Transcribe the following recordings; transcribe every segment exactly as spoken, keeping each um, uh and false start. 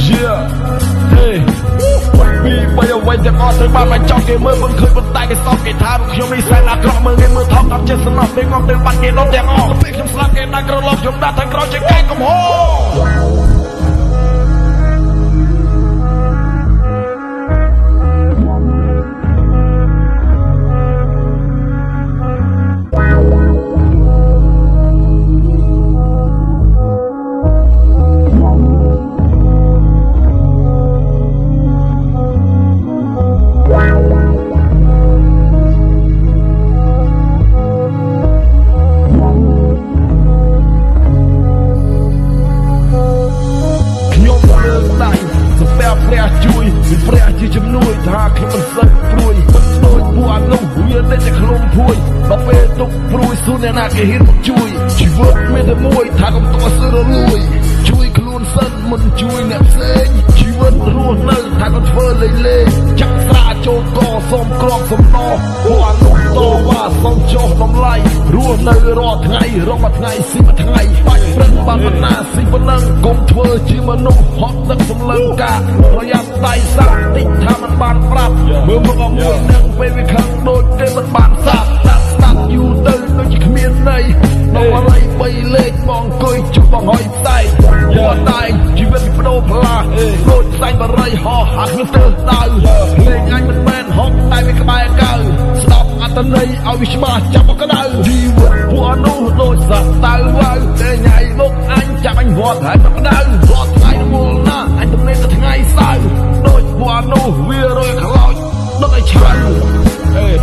yeah hey ពីបីអ្វីទាំងអស់ត្រូវបានបញ្ចប់គេមើលមិនឃើញប៉ុន្តែគេសោកគេថាខ្ញុំនេះសែនអាក្រក់មើលគេមើលថោកតាមចិត្តសំណោះពេលងំទៅបាត់គេដុតទាំងអស់ពេលខ្ញុំស្លាប់គេដាក់ក្រឡប់ខ្ញុំដាក់ទាំងក្រោយជាកែកំហុសជួយពីព្រះជាជំនួយថាខ្ញុំមិនសឹកព្រួយដូចពួកអានោះវាតែតែខ្លួនភួយដល់ពេលទុកព្រួយស៊ូអ្នកណាគេហ៊ានមកជួយជីវិតមានតែមួយថាកុំតោះសើរលួយជួយខ្លួនសិនមិនជួយអ្នកផ្សេងជីវិតរស់នៅថាកុំធ្វើលេងលេងចាក់ស្រាចូលកសុំក្រកសំណោពួកអានោះតវ៉ាសុំចុះតម្លៃរស់នៅរាល់ថ្ងៃរកមួយថ្ងៃស៊ីមួយថ្ងៃបាច់ព្រឹកបានបណ្ណាស៊ីប៉ុណ្ណឹងកុំធ្វើជាមនុស្សហត់ទឹកសម្លឹងការប្រយ័ត្នដៃសាក់តិចថាมันបានប្រាប់មើលមកអមួយនឹងពេលវាខឹងដូចគេមិនបានសាប់ដាក់ស្ដាប់យូរទៅដូចជាគ្មានន័យដល់អាឡៃបីលេខបងអង្គុយជុំបងហុយផ្សែងយកតែជីវិតបដូរផ្លាស់ដូចផ្សែងបរិយហោះហាក់គ្មានទៅដៅលេងអញមិនមែនហុកតែវាក្បែរកៅស្ដាប់អត្តន័យឲ្យវាច្បាស់ចាប់មកក្តៅជីវិតពួកនោះដូចសត្វតៅវ៉ៅតែញ៉ៃមុខអញចាប់អញវត្តហើយមកក្តៅវត្តថ្ងៃរវល់ណាអញទំនេរទៅថ្ងៃសៅរ៍ដូចពួកនោះវារយខ្លោចដឹកឲ្យឆៅអេ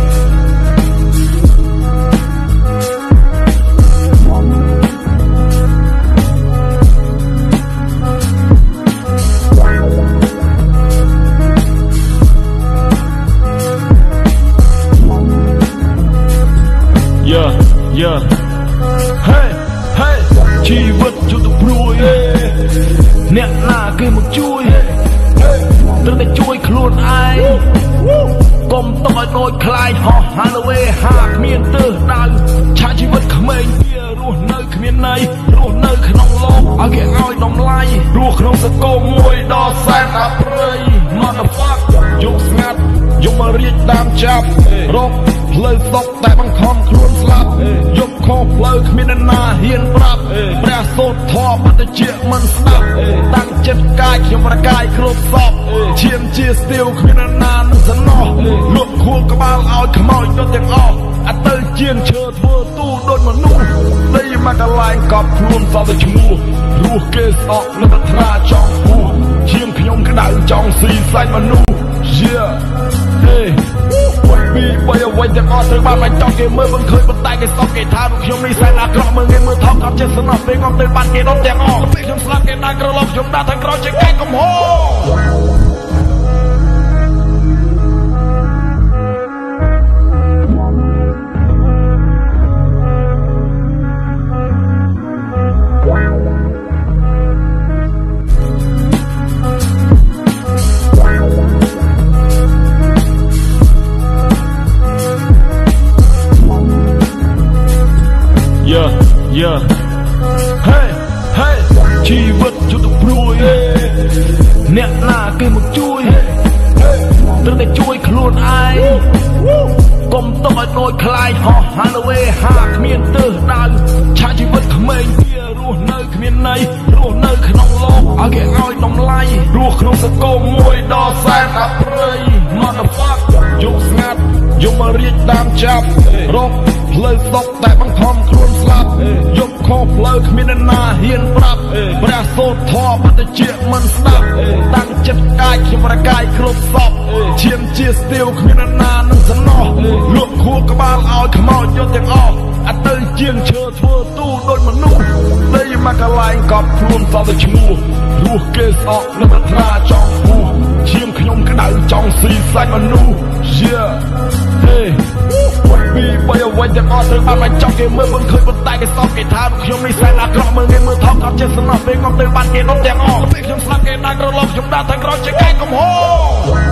Yeah, yeah. Hey, hey. ជីវិតជួយទៅព្រួយអ្នកណាគេមកជួយត្រូវតែជួយខ្លួនឯងកុំតឲ្យដូចខ្លាយហោះហាឡូវេហាគ្មានទើសដៅឆាជីវិតក្មេងវារស់នៅគ្មានន័យរស់នៅក្នុងโลกឲ្យគេឲ្យតម្លៃរស់ក្នុងសង្គមមួយដ៏សែនអប្រិយ Motherfuck យកស្ងាត់យកមករៀបតាមចាប់រកផ្លូវសុកតែបង្ខំខ្លួនស្លាប់យកខុសផ្លូវគ្មានអ្នកណាហ៊ានប្រាប់ព្រះសូត្រធម៌បទជាមិនស្ដាប់តាំងចិត្តកាយខ្ញុំប្រកាយគ្រប់សពឈាមជាស្ទាវគ្មានអ្នកណានឹងសំណោះលក់ខួរក្បាលឲ្យខ្មោចទៅទាំងអស់អត់ទៅជាងឈើធ្វើទូដូចមនុស្សដីមកកន្លែងកប់ខ្លួនសល់តែឈ្មោះរស់គេស្អកនៅតែថ្នាចង់ពោះឈាមខ្ញុំក្តៅចង់ស៊ីសាច់មនុស្ស Yeah hey ពីបីអ្វីទាំងអស់ត្រូវបានបញ្ចប់គេមើលមិនឃើញប៉ុន្តែគេសោកគេថាខ្ញុំនេះសែនអាក្រក់មើលគេមើលថោកតាមចិត្តសំណោះពេលងំទៅបាត់គេដុតទាំងអស់ពេលខ្ញុំស្លាប់គេដាក់ក្រឡប់ខ្ញុំដាក់ទាំងក្រោយជាកែកំហុស Yeah, yeah. Hey, hey. ជីវិតជួយទៅព្រួយអ្នកណាគេមកជួយត្រូវតែជួយខ្លួនឯងកុំតឲ្យដូចខ្លាយហោះហាឡូវេហាគ្មានទើសដៅឆាជីវិតក្មេងវារស់នៅគ្មានន័យរស់នៅក្នុងโลกឲ្យគេឲ្យតម្លៃរស់ក្នុងសង្គមមួយដ៏សែនអប្រិយ Motherfuck យកស្ងាត់យកមករៀបតាមចាប់រកផ្លូវសុកតែបង្ខំខ្លួនស្លាប់យកខុសផ្លូវគ្មានអ្នកណាហ៊ានប្រាប់ព្រះសូត្រធម៌បទជាមិនស្ដាប់តាំងចិត្តកាយខ្ញុំប្រកាយគ្រប់សពឈាមជាស្ទាវគ្មានអ្នកណានឹងសំណោះលក់ខួរក្បាលឲ្យខ្មោចយកទាំងអស់អត់ទៅជាងឈើធ្វើទូដូចមនុស្សដីមកកន្លែងកប់ខ្លួនសល់តែឈ្មោះរស់គេស្អកនៅតែថ្នាចង់ពោះឈាមខ្ញុំក្តៅចង់ស៊ីសាច់មនុស្ស Yeah hey ពីបីអ្វីទាំងអស់ត្រូវបានបញ្ចប់គេមើលមិនឃើញប៉ុន្តែគេសោកគេថាខ្ញុំនេះសែនអាក្រក់មើលគេមើលថោកតាមចិត្តសំណោះពេលងំទៅបាត់គេដុតទាំងអស់ពេលខ្ញុំស្លាប់គេដាក់ក្រឡប់ខ្ញុំដាក់ទាំងក្រោយជាកែកំហុស